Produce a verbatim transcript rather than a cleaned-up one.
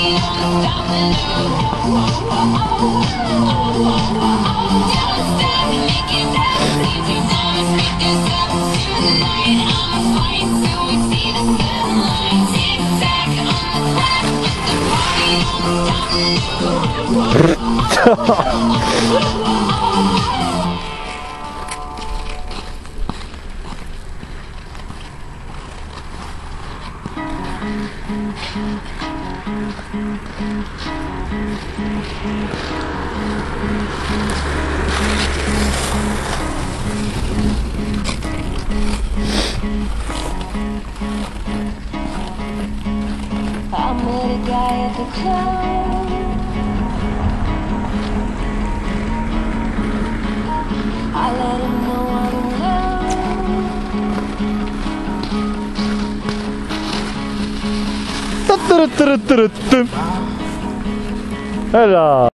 I met a guy at the club. I let him know I'm in love. 따뜨르뜨르뜨르뜨. 해라.